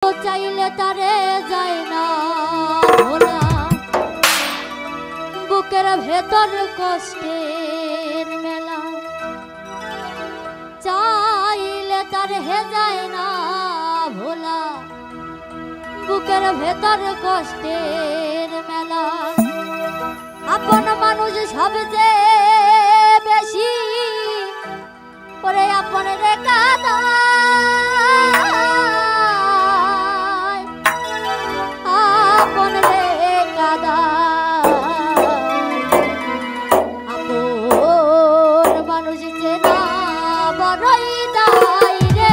চাইলে তারে যায় না ভোলা, বুকের ভেতর কষ্টের মেলা। চাইলে তার হে যায় না ভোলা, বুকের ভেতর কষ্টের মেলা। আপন মানুষ সবচেয়ে বেশি করে আপন রে কাঁদায়, আপন রে কাঁদায়। আপন মানুষ চেনা বড়ই দায় রে,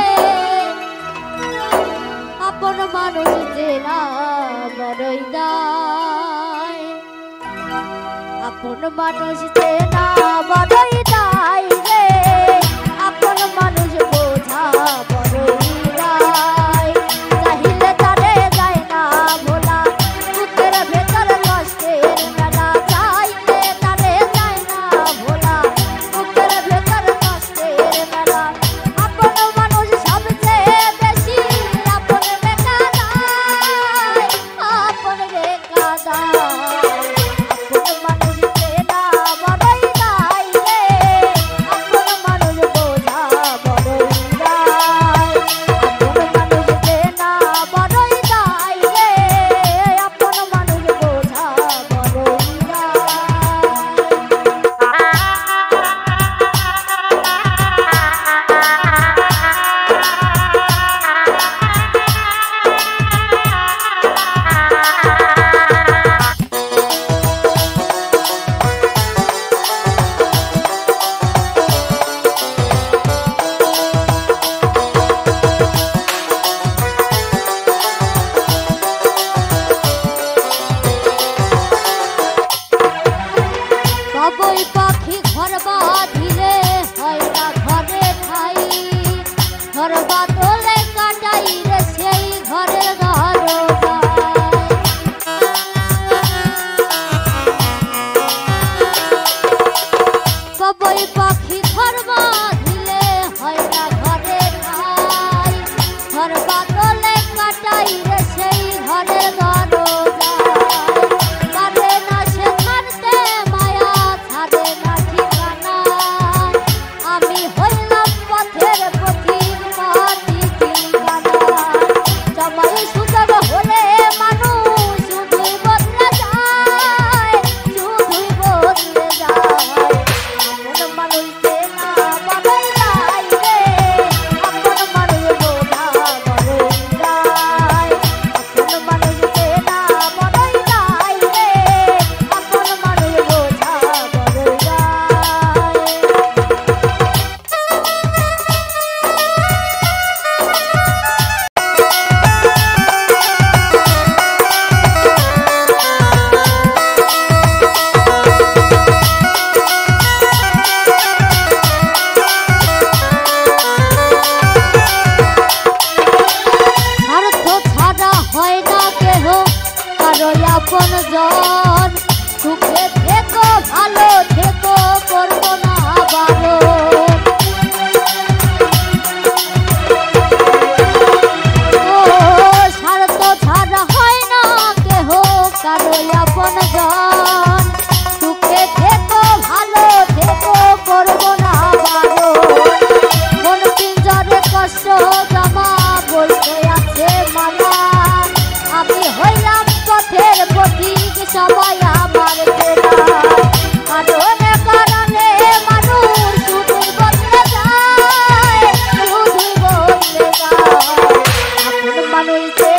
আপন মানুষ চেনা বড়ই দায়, আপন মানুষ চেনা বড়ই দায় রে, আপন মানুষ বোঝা বড়ই দায়। চাইলে তারে যায় না ভোলা, বুকের ভেতর কষ্টের মেলা। চাইলে তারে যায় না ভোলা, বুকের ভেতর কষ্টের মেলা। আপন মানুষ সবচেয়ে বেশি আপন রে কাঁদায়, আপন রে কাঁদায়। বাবুই পাখি ঘর বাঁধিলে হয় না ঘরে ঠাই, ঘর বাঁধলে কাটাই রে সেই ঘরের দরজায়। বাবুই পাখি ঘর বাঁধিলে হয় না ঘরে ঠাই, ঘর বাঁধলে কাটাই রে সেই ঘরের দরজায়। পারে না সে ছাড়তে মায়া, ছাড়ে না ঠিকানা, আমি হইলাম পথের পথিক, মাটি ঠিকানা। সময় সুযোগ হলে মানুষ শুধুই বদলে যায়, শুধুই বদলে যায়। আপন মানুষ চেনা বড়ই দায় রে, আপন মানুষ বোঝা বড়ই দায়। আপন মানুষ চেনা বড়ই দায় রে, আপন মানুষ বোঝা বড়ই দায়। স্বার্থ ছাড়া হয় না কেহ কারো আপন জন, সুখে থেকো ভালো থেকো করবো না বারণ। ও স্বার্থ ছাড়া হয় না কেহ কারো আপন জন, সুখে থেকো ভালো থেকো করবো না বারণ। মন পিঞ্জরে কষ্ট জমা বলতে আছে মানা, আমি হইলাম পথের পথিক, সবাই আমার চেনা। কারণে কারণে মানুষ শুধুই বদলে যায়, শুধুই বদলে যায়। আপন মানুষ